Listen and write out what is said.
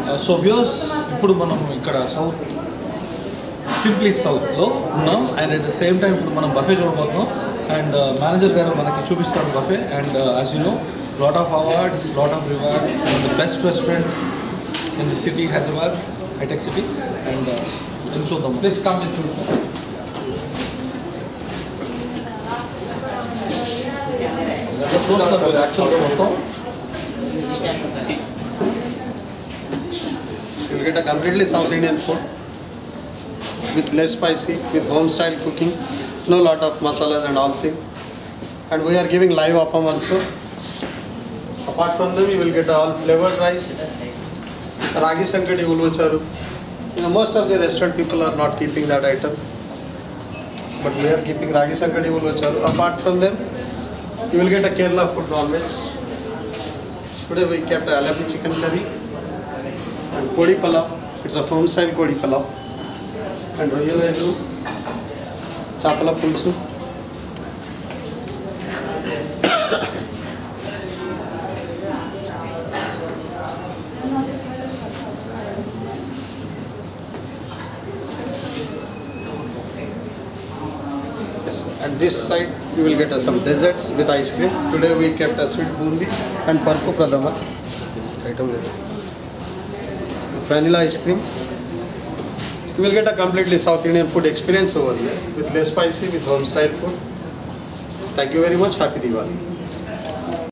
So views ఇప్పుడు మనం ఇక్కడ సౌత్ సింప్లీ సౌత్లో ఉన్నాం and at the same time ఇప్పుడు మనం బఫే చూడబోతున్నాం అండ్ మేనేజర్ గారు మనకి చూపిస్తారు buffet and as you know lot of awards lot of rewards and the best restaurant in the city Hyderabad hitech city and చూద్దాం please come with me sir. చూస్తారు యాక్చువల్గా మొత్తం you'll get a completely South Indian food with less spicy, with home style cooking, no lot of masalas and all thing. And we are giving live appam also. Apart from them, you will get all flavored rice, ragi sankadi ulvacharu. You know, most of the restaurant people are not keeping that item, but we are keeping ragi sankadi ulvacharu. Apart from them, you will get a Kerala food non-veg. Today we kept a alapi chicken curry and kodi palav. It's a home style kodi palav. And royal chapala pulsu. Yes, and this side you will get some desserts with ice cream. Today we kept a sweet bundi and parpu pradama. Item with vanilla ice cream. You will get a completely South Indian food experience over here with less spicy, with home style food. Thank you very much. Happy Diwali.